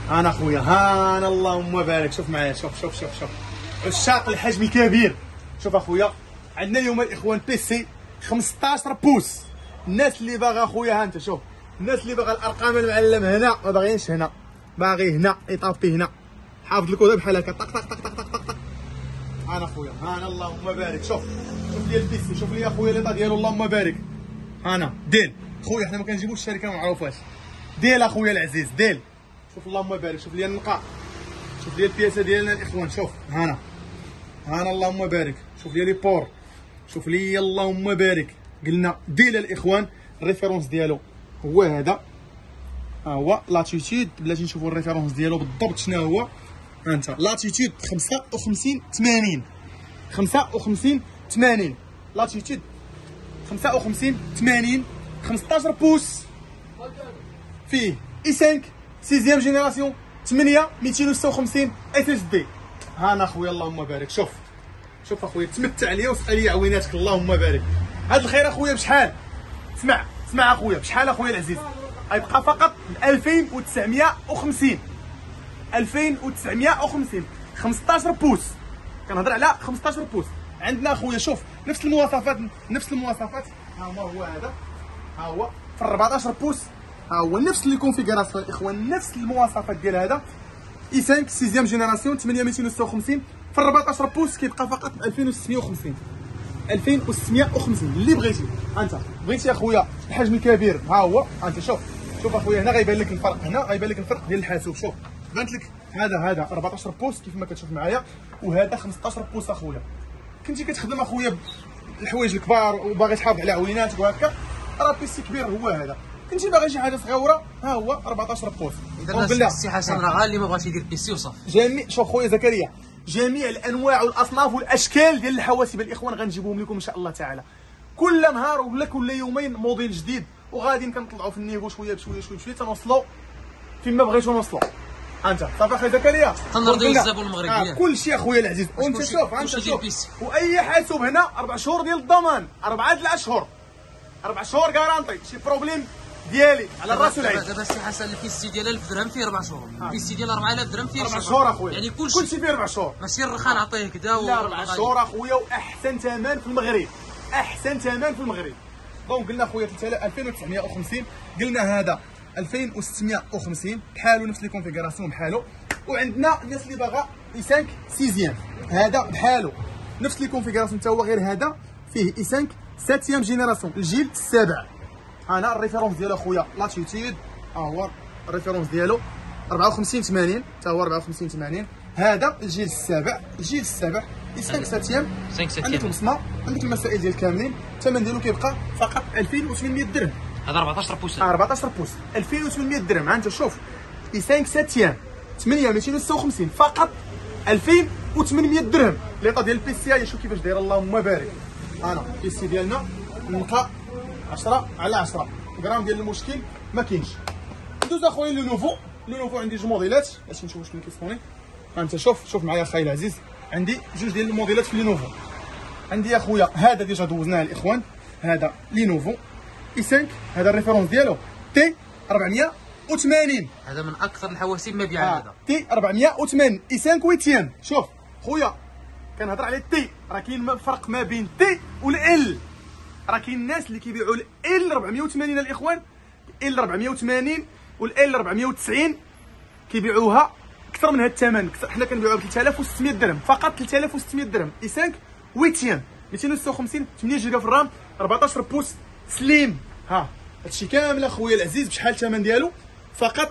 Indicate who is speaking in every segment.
Speaker 1: انا خويا هانا اللهم بارك. شوف معايا، شوف شوف شوف شوف عشاق الحجم الكبير. شوف اخويا عندنا اليوم الاخوان بيسي 15 بوس. الناس اللي باغا اخويا ها انت شوف، الناس اللي باغا الارقام المعلم هنا ما باغيينش هنا، باغي هنا يطابي هنا، حافظ الكود بحال هكا طق طق طق طق طق طق. انا خويا هانا اللهم بارك. شوف شوف لي البيسي، شوف لي اخويا ليطا ديالو اللهم بارك. هانا ديل خويا، حنا ما كنجيبوش الشركه ما معروفاش. ديل اخويا العزيز ديل. شوف اللهم بارك، شوف لي النقاء، شوف لي البياسه ديالنا الاخوان. شوف هانا هانا اللهم بارك. شوف لي بور، شوف لي اللهم بارك. قلنا ديل الاخوان الريفيرونس ديالو هو هذا، ها هو لاتيتود. بلاتي نشوفوا الريفيرونس ديالو بالضبط شنو هو. ها انت لاتيتود 55 80 55 80 لاتيتود 55 80 15 بوس. فيه اي 5 6 جينيراسيون 8 256 اس اس دي. هانا اخويا اللهم بارك. شوف شوف اخويا تمتع ليا وسال لي عويناتك اللهم بارك. هاد الخير اخويا بشحال؟ اسمع اسمع اخويا بشحال اخويا العزيز؟ غيبقى فقط ب 2950 2950 15 بوس. كنهضر على 15 بوس. عندنا اخويا شوف نفس المواصفات نفس المواصفات. ها هو هذا، ها هو في 14 بوس، ها هو نفس لي كونفيغوراسيون الاخوان، نفس المواصفات ديال هذا اي 5 6 جينيراسيون 8 256 في 14 بوس كيبقى فقط ب 2650 2650 اللي بغيتي. انت بغيتي اخويا الحجم الكبير ها هو. انت شوف شوف اخويا هنا غيبان لك الفرق، هنا غيبان لك الفرق ديال الحاسوب. شوف بانت لك هذا 14 بوس كيف ما كتشوف معايا، وهذا 15 بوس اخويا. كنتي كتخدم اخويا الحوايج الكبار وباغي تحافظ على عويناتك وهكا، راه بيسي كبير هو هذا. كنتي باغي شي حاجه صغيره ها هو 14 بوس.
Speaker 2: اذا السي حسن راه اللي ما بغاش يدير بيسي وصافي.
Speaker 1: جميع شوف خويا زكريا جميع الانواع والاصناف والاشكال ديال الحواسيب الاخوان غنجيبوهم لكم ان شاء الله تعالى. كل نهار ولا كل يومين موديل جديد، وغادي كنطلعوا في النيفو شويه بشويه شويه بشويه تنوصلوا فين ما بغيتو نوصلوا. انت صافي اخويا زكريا
Speaker 2: تنرضيو الزبون المغربي.
Speaker 1: كلشي اخويا العزيز. وانت شوف انت شوف، واي حاسوب هنا 4 شهور ديال الضمان، 4 د الاشهر، 4 شهور كارانتي. شي بروبليم ديالي على الراس والعين.
Speaker 2: دابا السي حسن البيسي ديال 1000 درهم فيه 4 شهور، البيسي ديال 4000 درهم فيه
Speaker 1: 4 شهور اخويا.
Speaker 2: يعني
Speaker 1: كلشي فيه 4 شهور،
Speaker 2: ماشي الرخا نعطيه كدا.
Speaker 1: لا 4 شهور اخويا، واحسن ثمن في المغرب، احسن ثمن في المغرب. دونك قلنا اخويا 2950، قلنا هذا 2650 بحالو نفس لي كونفيغوراسيون بحالو. وعندنا الناس اللي باغا اي 5 6 هذا بحالو نفس لي كونفيغوراسيون حتى هو، غير هذا فيه اي 5 7 جينيراسيون الجيل السابع. انا الريفيرونس ديالو اخويا لاتيتود، ها هو الريفيرونس ديالو 54 80 حتى هو 54 80. هذا الجيل السابع، الجيل السابع اي 5 7 عندك البصمه، عندك المسائل ديال كاملين. الثمن ديالو كيبقى فقط 2800 درهم.
Speaker 2: هذا 14 بوس،
Speaker 1: 14 بوس 2800 درهم. انت شوف اي 5 7 8 256 فقط 2800 درهم. ليطا ديال البيسي هي شوف كيفاش دايره اللهم بارك. انا البيسي ديالنا نقا 10 على 10 غرام ديال المشكل ما كاينش. ندوز اخويا لو نوفو عندي جوج موديلات باش نشوف شنو كيصوني. انت شوف معايا اخاي العزيز، عندي جوج ديال الموديلات في لي نوفو. عندي اخويا هذا ديجا دوزناه الاخوان، هذا لي نوفو اي 5، هذا الريفيرونس ديالو تي 480.
Speaker 2: هذا من اكثر الحواسيب مبيعا. هذا
Speaker 1: تي 480 اي 5 ويتيام. شوف خويا كنهضر على التي، راه كاين فرق ما بين تي والال. راه كاين الناس اللي كيبيعوا ال 480 الاخوان، ال 480 والال 490 كيبيعوها اكثر من هذا الثمن. حنا كنبيعوها ب 3600 درهم فقط، 3600 درهم اي 5 ويتيام 256 8 جيجا في الرام 14 بوس سليم. ها هادشي كامل اخويا العزيز بشحال الثمن ديالو؟ فقط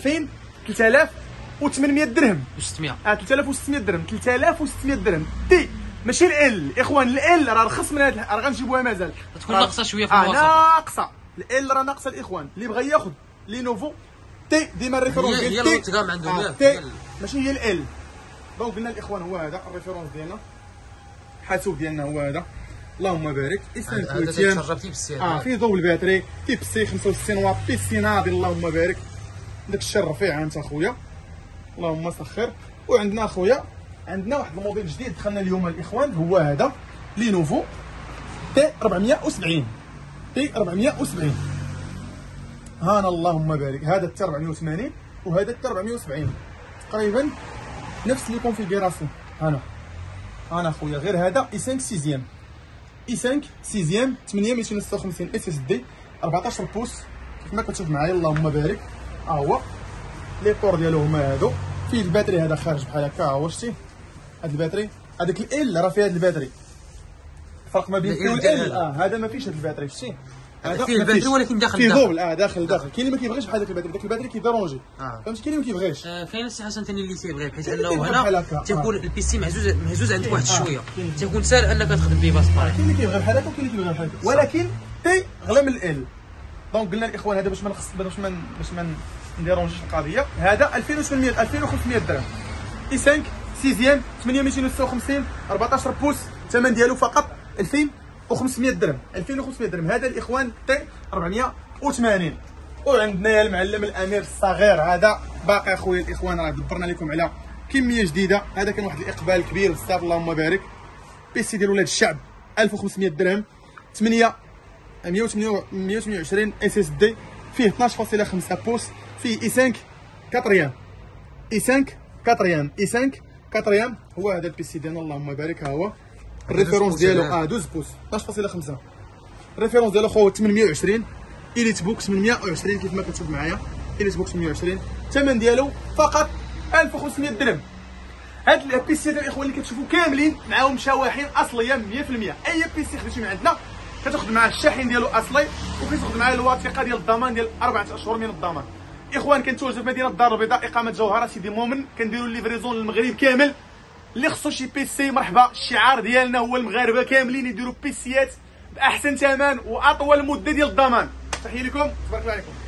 Speaker 1: 3800 درهم.
Speaker 2: 600
Speaker 1: 3600 درهم، 3600 درهم تي ماشي ال اخوان. ال راه رخص من هذا، راه غنجيبوها مازال
Speaker 2: تكون ناقصه شويه في المواصفات.
Speaker 1: ناقصه ال راه ناقصه الاخوان. اللي بغى ياخذ لي نوفو تي ديما الريفيرونس ديال
Speaker 2: هي
Speaker 1: تي
Speaker 2: التقام عندهم
Speaker 1: تي ماشي هي ال. دونك قلنا الاخوان هو هذا الريفيرونس ديالنا، الحاسوب ديالنا هو هذا اللهم بارك. اي 5 ويتيام فيه ضوء الباتري، تيب سي 65 واط، بيسي ناضي اللهم بارك. داك الشيء الرفيع انت اخويا اللهم سخر. وعندنا اخويا عندنا واحد الموديل جديد دخلنا اليوم الاخوان، هو هذا لي نوفو تي 470 تي 470. هانا اللهم بارك. هذا تي 480 وهذا حتى 470 تقريبا نفس لي كونفيغوراسيون. انا خويا غير هذا اي 5 سيزيام، اي 5 سيزيام 8 256 اس اس دي 14 بوس كيف ما كتشوف معايا اللهم بارك. ها هو لي بور ديالو هما هادو، فيه الباتري هذا خارج بحال هكا. ها هو شتي هاد الباتري، هذاك ال راه فيه هاد الباتري. الفرق ما بين فيه والال هذا ما فيش هاد الباتري شتي،
Speaker 2: هذا فيه الباتري ولكن داخل
Speaker 1: فيه دوبل. داخل كاين اللي ما كيبغيش بحال داك الباتري، داك الباتري كيديرونجي فهمتي، كاين اللي ما كيبغيش.
Speaker 2: كاين السي حسن ثاني اللي تيبغي، بحيث انه هنا تيكون البيسي مهزوز عندك واحد شويه، تيكون ساهل انك تخدم به باسبار.
Speaker 1: كاين اللي كيبغي بحال هكا وكاين اللي كيبغي بحال هكا، ولكن تي غلا من ال. دونك قلنا الاخوان هذا باش ما نديرونجيش القضيه. هذا 2800 2500 درهم، اي 5 سيزيام 8 256 14 بوس، الثمن ديالو فقط 2500 درهم. 2500 درهم هذا الاخوان تي 480. وعندنا يا المعلم الامير الصغير هذا باقي اخويا الاخوان، راه دبرنا لكم على كميه جديده. هذا كان واحد الاقبال كبير بزاف اللهم بارك. بيسي ديال ولاد الشعب 1500 درهم، 128 اس اس دي، فيه 12.5 بوس، فيه اي 5 كاتريام، اي 5 كاتريام، اي 5 كاتريام. هو هذا البيسي ديالنا اللهم بارك. ها هو الريفيرونس ديالو 12 بوس 12.5. الريفيرونس ديالو خويا 820 إليت بوك 820 كيف ما كتشوف معايا، إليت بوك 820. الثمن ديالو فقط 1500 درهم. هاد البيسيات الاخوان اللي كتشوفوا كاملين معاهم شواحن اصليه 100%. اي بيسي خديتي من عندنا كتاخذ معاه الشاحن ديالو اصلي، وكتاخذ معاه الوثيقه ديال الضمان ديال 4 اشهر من الضمان. اخوان كنتواجدوا في مدينه الدار البيضاء، اقامه جوهره سيدي مؤمن. كنديروا ليفريزون للمغرب كامل. اللي خصو شي بيسي مرحبا. الشعار ديالنا هو المغاربه كاملين يديروا بيسيات باحسن ثمن واطول مده ديال الضمان. تحيه لكم، تبارك الله عليكم.